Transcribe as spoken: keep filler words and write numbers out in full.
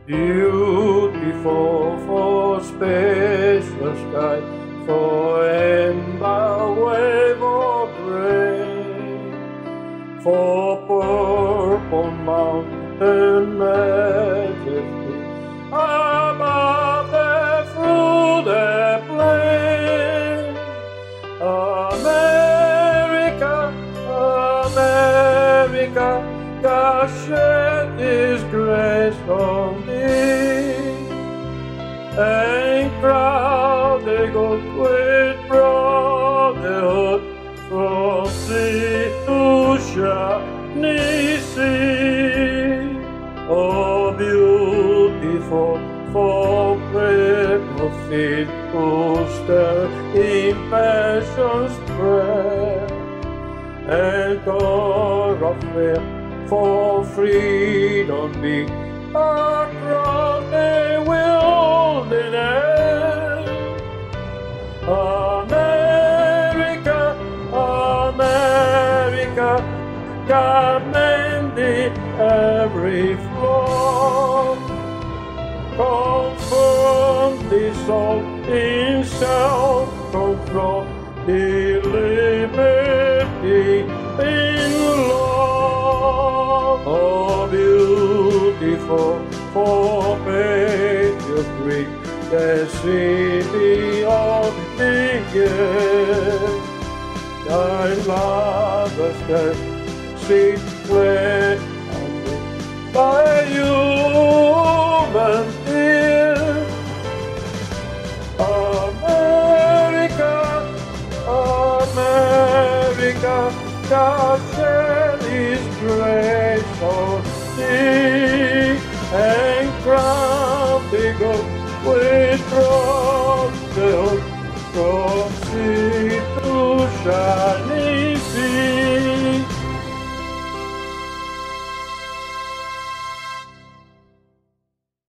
beautiful for spacious sky, for amber wave of rain, for purple mountain majesty, above the fruited plain. America, America, God shed His grace on thee, and crowned thee gold with brotherhood from sea to shining sea. Oh, beautiful for brave feet who stir in passion's prayer, and thoroughfare for freedom be across the wilderness. America, America, commanding every flaw, confirm the soul in self-control, the liberty in love. Oh, beautiful for patriot, the city of the year. Thy lovers can sit where by human fear. America, America, God shed His grace on thee, and crowned thee gold with brotherhood from sea to shining sea.